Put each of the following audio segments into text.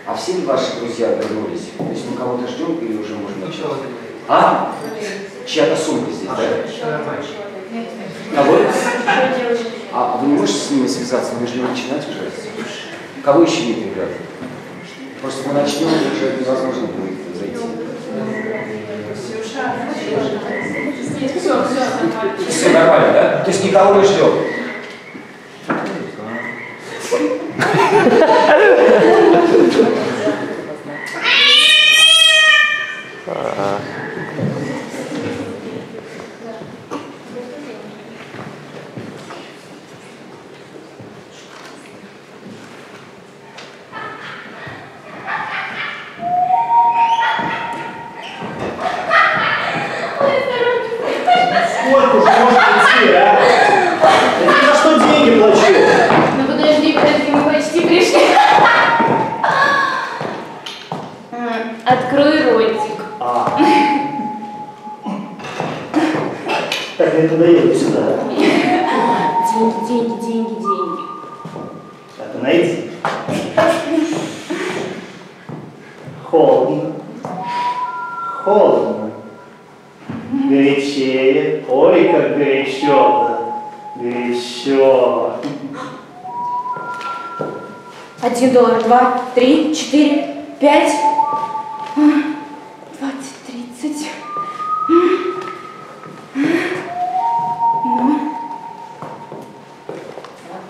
А все ли ваши друзья вернулись? То есть мы кого-то ждем или уже можно начать? А? Чья-то сумка здесь, да? Кого? А вы не можете с ними связаться? Мы же не начинать уже. Кого еще нет, ребят? Просто мы начнем, уже невозможно будет зайти. Все нормально, да? То есть никого не ждем. Сколько уже можно идти, а? Я тебе за что деньги плачу? Ну подожди, мы почти пришли. Открой ротик. Так, я туда еду, сюда. Деньги. Так, найди. Холодно. Горячее. Ой, как горячо-то. Горячо. $1, 2, 3, 4, 5, 20, 30. Ну, вот.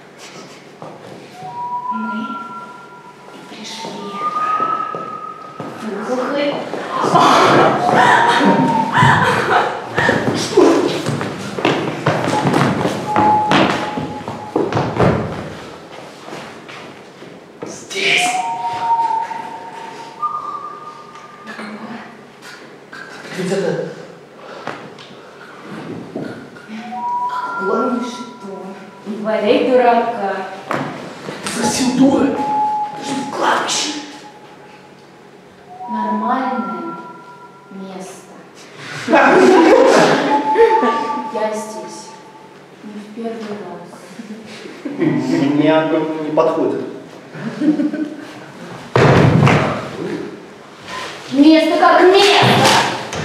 Мы пришли. Выхлопы. Здесь. Где-то. Ну что? Не валяй дурака. Совсем дура. Ты же в кладбище. Нормальное место. Я здесь не в первый раз. Мне оно не подходит. Место как место!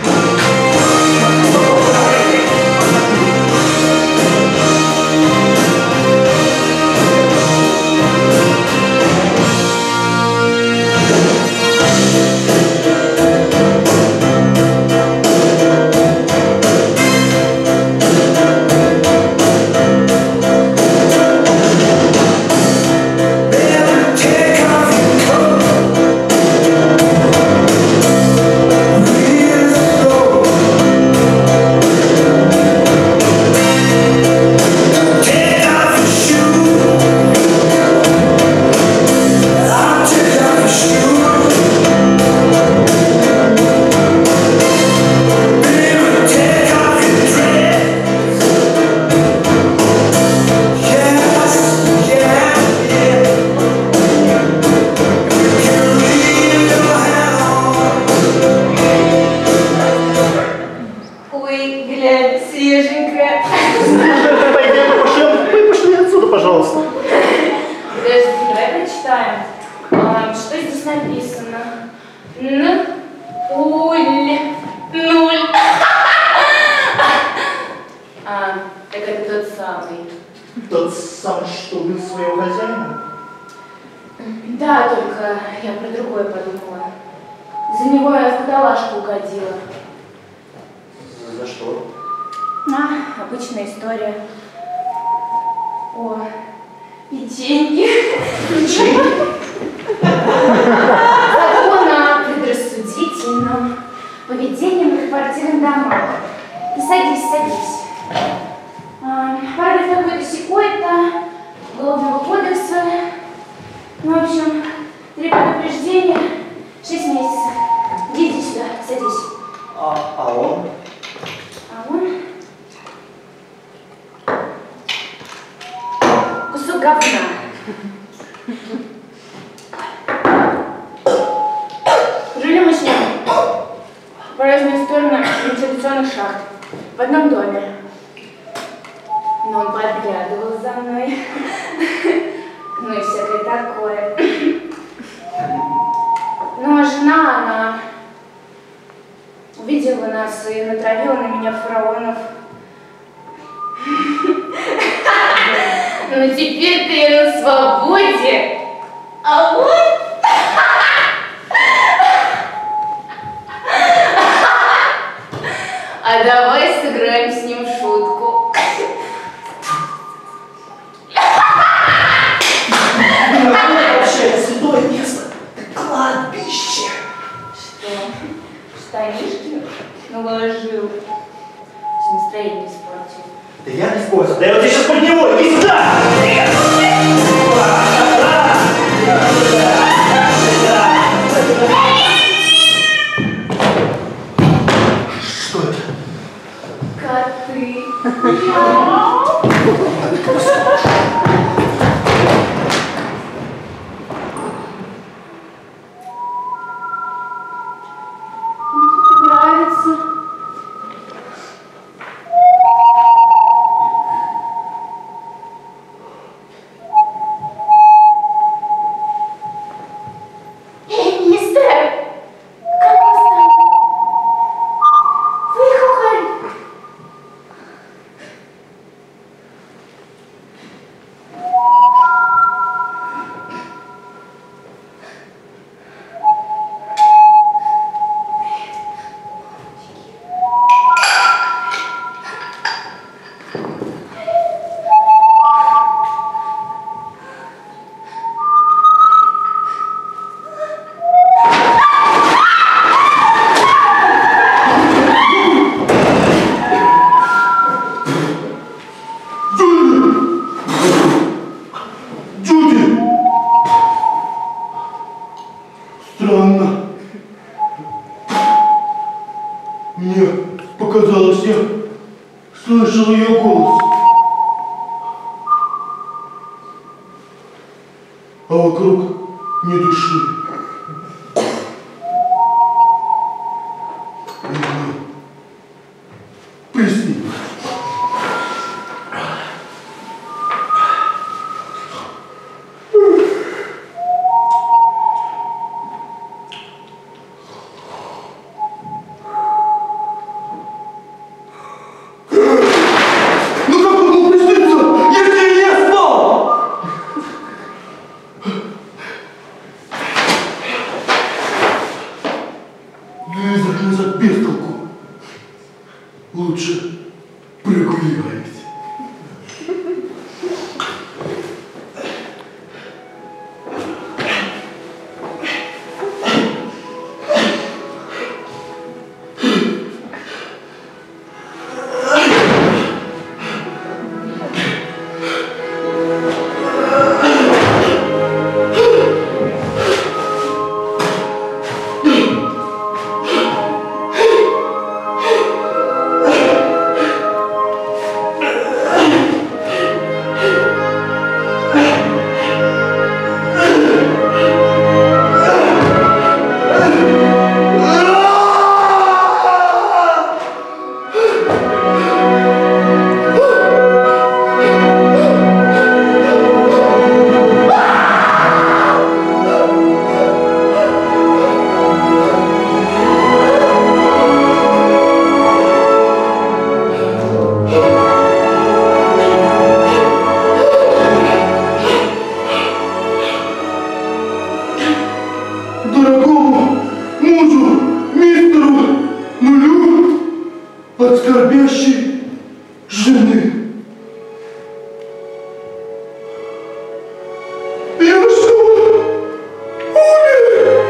Пожалуйста. Подожди, давай прочитаем. Что здесь написано? Нуль. Так это тот самый. Тот самый, что убил своего хозяина? Да, только я про другое подумала. За него я в каталажку угодила. За что? Обычная история. О, и деньги. Закон о предрассудительном поведении в квартирных домах. И садись. Параграф такой-то сякой-то, Уголовного кодекса. В общем, 3 предупреждения, 6 месяцев. Иди сюда, садись. А он? Кусок говна. Жили мы с ним по разные стороны вентиляционных шахт в одном доме. Но он подглядывал за мной. Ну и всякое такое. натравила на меня фараонов. Но теперь-то я на свободе. А вот... А давай сыграем с ним шутку. Вообще, святое место. Кладбище. Что? Штанишки наложил? Настроение испортил. Да я не спорю. Да я вот тебя сейчас подниму. Иди сюда. Что это? Коты. Нравится. Странно. Мне показалось, я слышал ее голос. А вокруг ни души. Приснилось. Назад без толку. Лучше прогуляюсь. Дорогому мужу, мистеру Нулю от скорбящей жены. Я что, умер?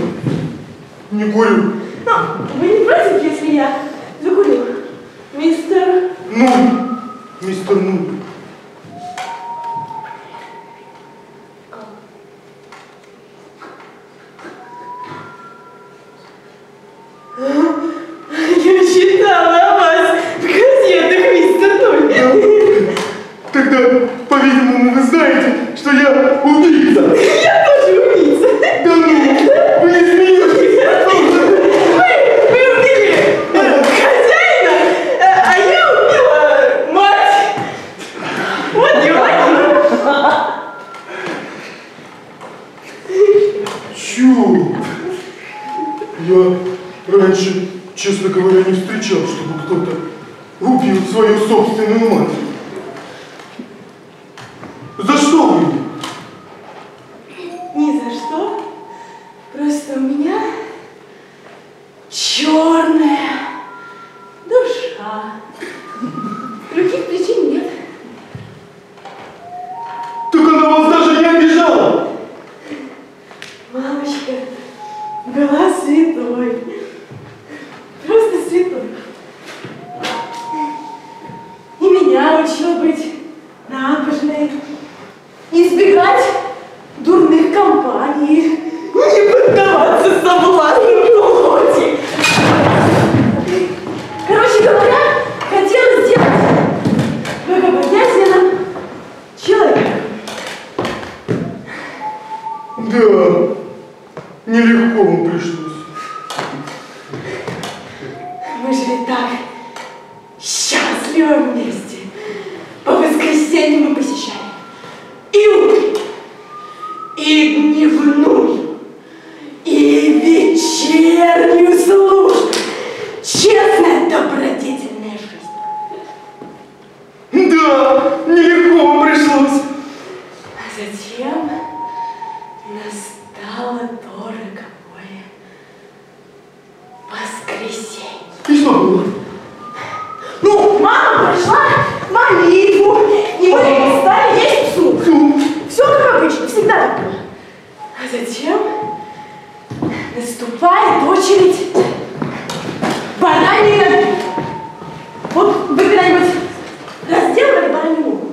Не курю. Ну, вы не против, если я закурю? Мистер... Ну, мистер Ну. Я читала о вас в газетах, мистер Нуль. Тогда, по-видимому, вы знаете, что я убийца. Я тоже убийца. Да ну, вы не смеетесь. Вы убили хозяина, а я убила мать. Вот девочка. Чё? Я раньше, честно говоря, не встречал, чтобы кто-то убил свою собственную мать. За что вы? Ни за что. Просто у меня черная душа. Других причин нет. Так она вас даже не обижала. Мамочка была святой. Просто святой. И меня учила быть набожной. Избегать дурных компаний. Не поддаваться соблазну плоти. Короче говоря, хотела сделать богобоязненным человеком. Да, нелегко вам пришлось. Мы жили так счастливо вместе. По воскресеньям мы посещали и утреннюю, и дневную, и вечернюю службу. Честная, добродетельная жизнь. Да, нелегко вам пришлось. А затем настало тоже какое воскресенье. И что было? Ну, мама прошла молитву, и мы стали есть суп. Все как обычно, всегда так было. А затем наступает очередь баранья. Вот вы когда-нибудь разделывали баранью ногу?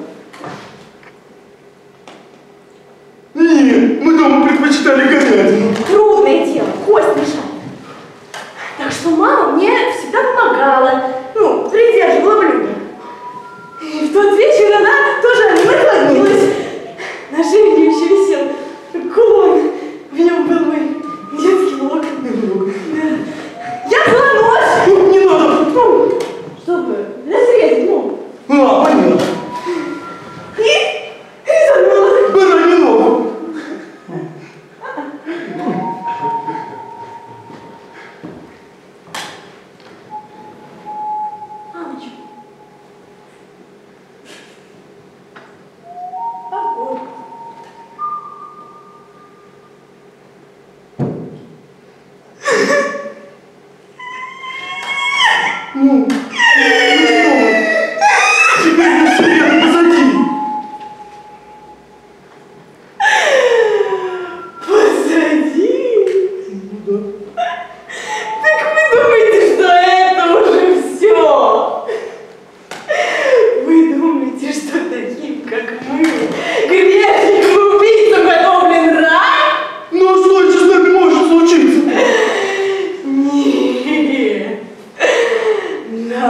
Нет, мы дома предпочитали говядину. Трудное дело, кость мешает. Так что мама мне всегда помогала, ну, придерживала блюдо. И в тот вечер она тоже наклонилась. На шее еще висел кулон. В нем был мой детский локон. Да. Я взяла нож. Не надо. Ну, чтобы разрезать ногу. А, понятно. И резанула. Баранью ногу. Мамочка. Погода. Ну, теперь все это позади. Позади? Да. Так вы думаете, что это уже все? Вы думаете, что таким, как мы, грешникам и убийцам готовлен рай? Ну а что еще с нами может случиться? Нет.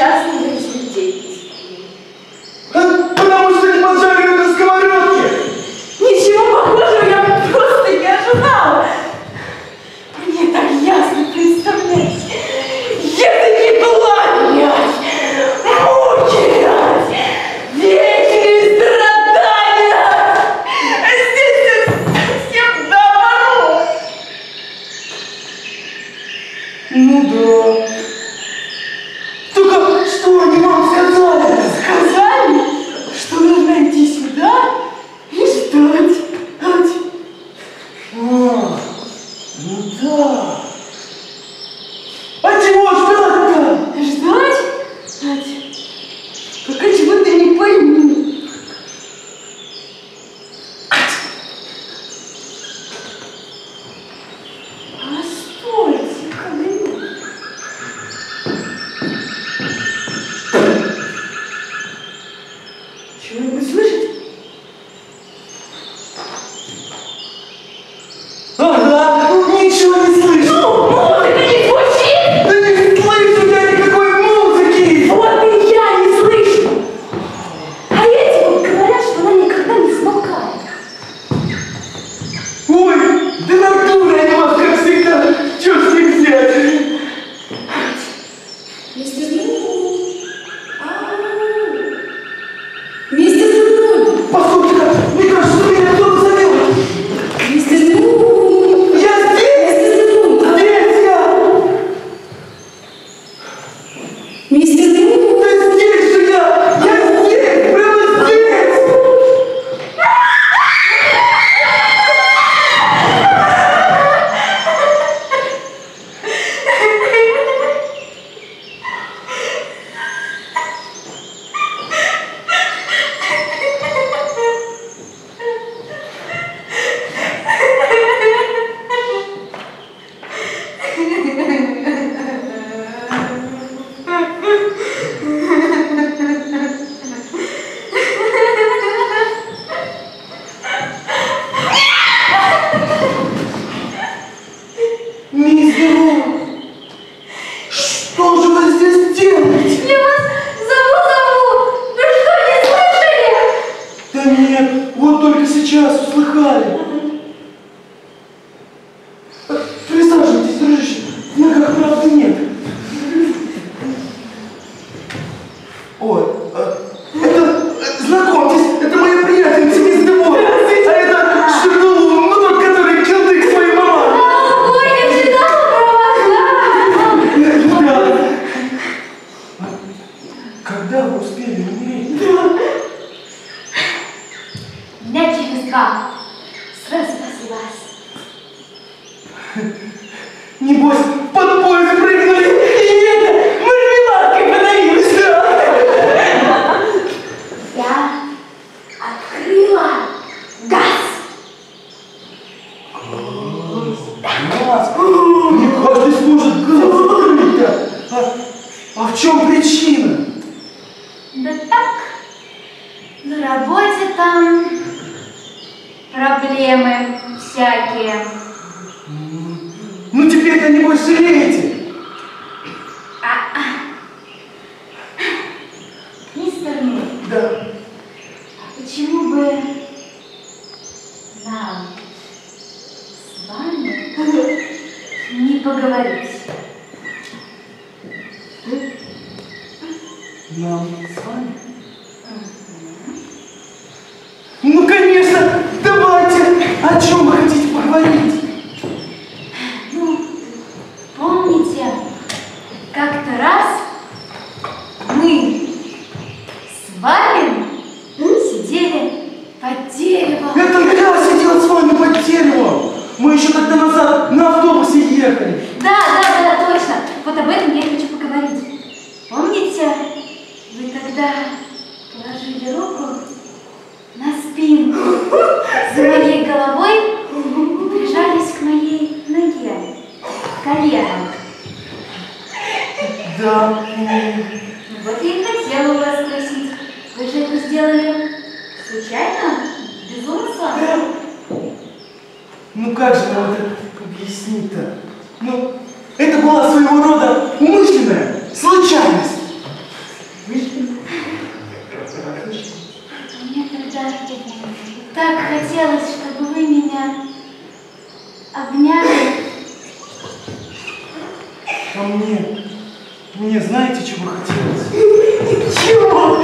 частной жизнью деятельности. Потому что не поджаривают на сковородке. Ничего похожего я просто не ожидала. Мне так ясно представлять. Это не пламять, мучить, вечные страдания. Здесь совсем наоборот. Ну да. Только что они вам сказали? Сказали, что нужно идти сюда и ждать. А, ну да. А чего ждать-то? Ждать? Пока чего-то не пойму. Постойте-ка минуту. Чего-нибудь слышите? Ага, ничего не слышу. Музыка не звучит! Да не слышу я никакой музыки. Вот и я не слышу! А эти вот говорят, что она никогда не смолкает. Ой, да натура они вас, как всегда, чё с них взять? Мистер Зуб! Мистер Зуб! Послушайте-ка, мне кажется, что меня кто-то зовет. Мистер Зуб! Я здесь! Мистер Зуб! Здесь я! Мистер Зуб! Да здесь же я! Я здесь! Прямо здесь! Мистер Ру, что же вы здесь делаете? Я вас зову! Вы что, не слышали? Да нет, вот только сейчас услыхали. Присаживайтесь, дружище, в ногах правды нет. Ой, знакомьтесь, это моя приятельница, мисс Девор. А это Шердулун, ну тот, который килдык своей мамы. Ой, я всегда про вас, да? Да. Когда вы успели умереть? Дня через 2. Сразу после вас. Небось, под поезд прыгнули, и это, мармеладкой подавились, да? Я открыла газ. Газ? Не каждый сможет газ открыть-то. А в чем причина? Да так, на работе там проблемы всякие. Ну теперь-то небось жалеете. Мистер Мур, Да. почему бы нам с вами не поговорить? Нам с вами? Ну, конечно, давайте. О чем вы хотите поговорить? Ну, помните, как-то раз мы с вами сидели под деревом. Это я сидел с вами под деревом. Мы еще тогда назад на автобусе ехали. Да, точно. Вот об этом я и хочу поговорить. Помните, вы тогда положили руку на спинку за моей головой и прижались к моей ноге, коленом. Да. Ну вот я и хотела у вас спросить, вы же это сделали случайно? Без умысла? Ну как же нам это объяснить-то? Ну, это была своего рода умышленная случайность. А мне знаете, чего хотелось? Чего?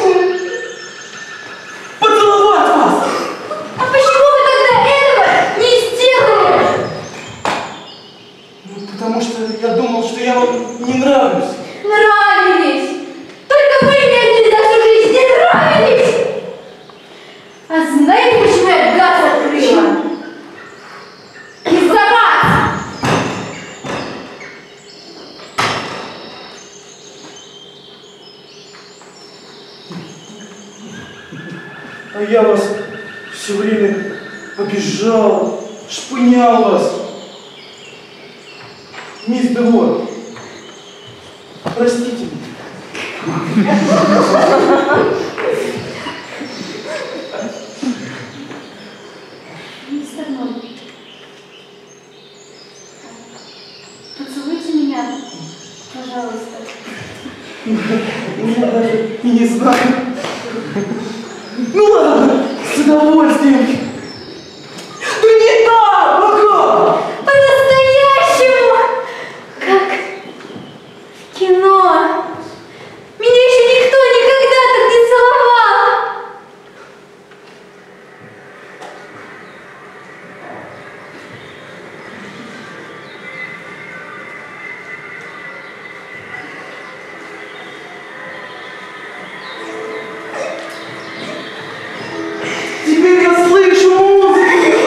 Поцеловать вас! А почему вы тогда этого не сделали? Ну, потому что я думал, что я вам не нравлюсь. Нравились! Только вы мне одни за всю жизнь не нравились! А знаете, почему я газ открыла? Из-за вас! А я вас все время обижал, шпынял вас. Мисс Девор, простите меня. Мистер Ноль, поцелуйте меня, пожалуйста. Я даже не знаю. Ну ладно, с удовольствием. Да не так, ага! По-настоящему! Как в кино. Меня еще никто никогда так не целовал. Теперь я слышу музыку.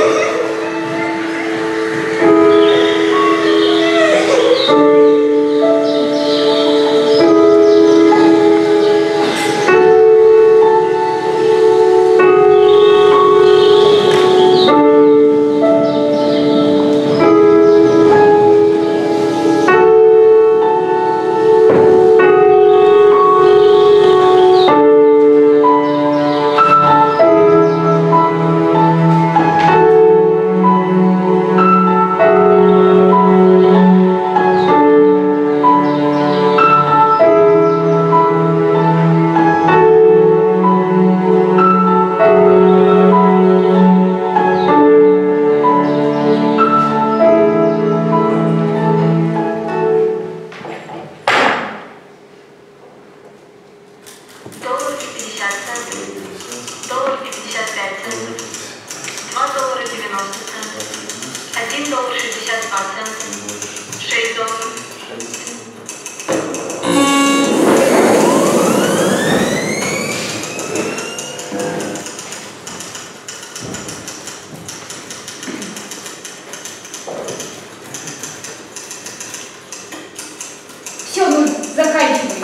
Все, ну заканчивай.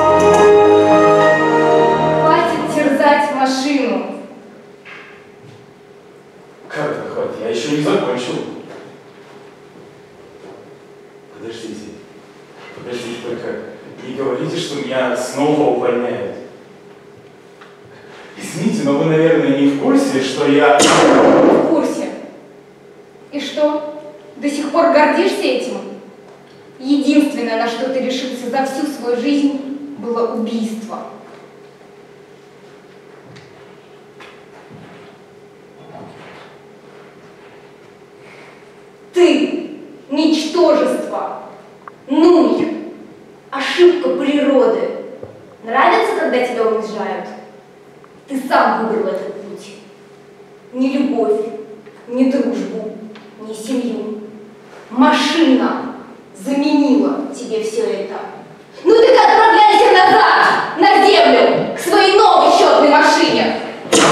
Хватит терзать машину. Как это хватит? Я еще не закончил. Подождите. Подождите, только не говорите, что меня снова увольняют. Извините, но вы, наверное, не в курсе, что я... В курсе. И что? До сих пор гордишься этим? Единственное, на что ты решился за всю свою жизнь, было убийство. Ты – ничтожество, нуль, ошибка природы. Нравится, когда тебя унижают? Ты сам выбрал этот путь. Ни любовь, ни дружбу, ни семью. Машина заменила тебе все это. Ну так отправляйся назад, на землю, к своей новой счетной машине.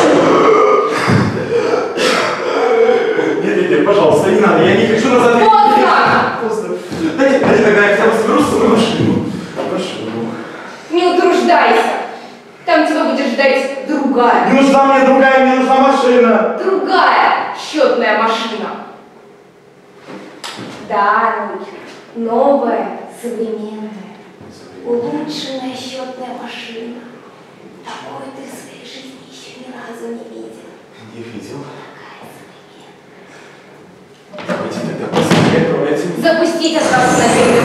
Нет, пожалуйста, не надо, я не хочу назад. Поздно! Поздно. Дайте тогда я хотя бы соберу свою машину. Машину. Не утруждайся. Там тебя будет ждать другая. Не нужна мне другая, мне нужна машина. Другая счетная машина. Да, новая, современная, улучшенная счетная машина. Такой ты в своей жизни еще ни разу не видел. Не видел. Такая современная. Давайте тогда посоветуем. Запустить отправку на передачу.